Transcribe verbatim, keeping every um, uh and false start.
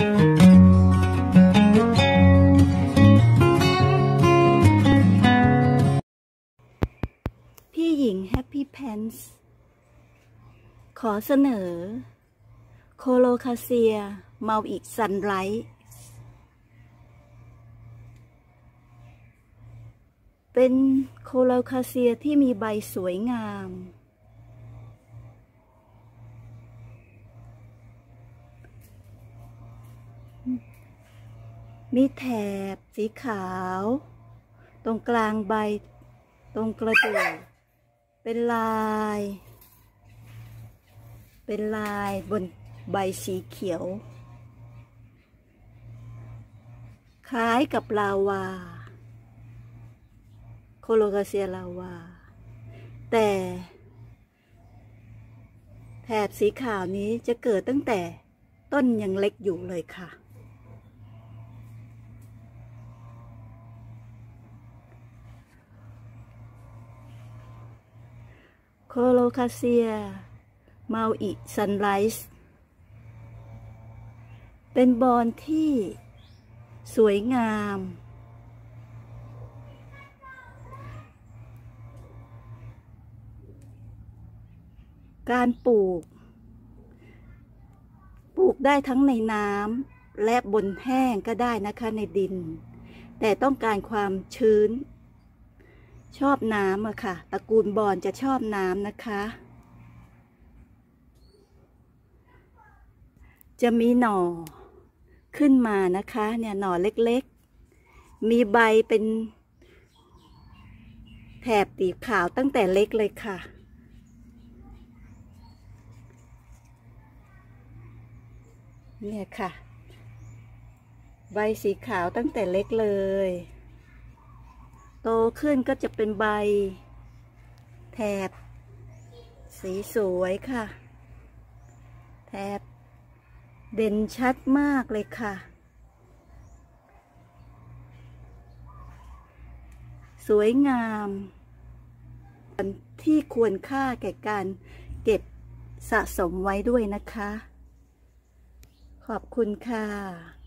พี่หญิงแฮปปี้แพนส์ขอเสนอโคโลคาเซียเมาอิซันไรท์เป็นโคโลคาเซียที่มีใบสวยงามมีแถบสีขาวตรงกลางใบตรงกระดูกเป็นลายเป็นลายบนใบสีเขียวคล้ายกับลาวาโคโลคาเซียลาวาแต่แถบสีขาวนี้จะเกิดตั้งแต่ต้นยังเล็กอยู่เลยค่ะโคโลคาเซียเมาอิซันไรส์เป็นบอนที่สวยงามการปลูกปลูกได้ทั้งในน้ำและบนแห้งก็ได้นะคะในดินแต่ต้องการความชื้นชอบน้ำอะค่ะตระกูลบอนจะชอบน้ำนะคะจะมีหน่อขึ้นมานะคะเนี่ยหน่อเล็กๆมีใบเป็นแถบสีขาวตั้งแต่เล็กเลยค่ะเนี่ยค่ะใบสีขาวตั้งแต่เล็กเลยโตขึ้นก็จะเป็นใบแถบสีสวยค่ะแถบเด่นชัดมากเลยค่ะสวยงามที่ควรค่าแก่การเก็บสะสมไว้ด้วยนะคะขอบคุณค่ะ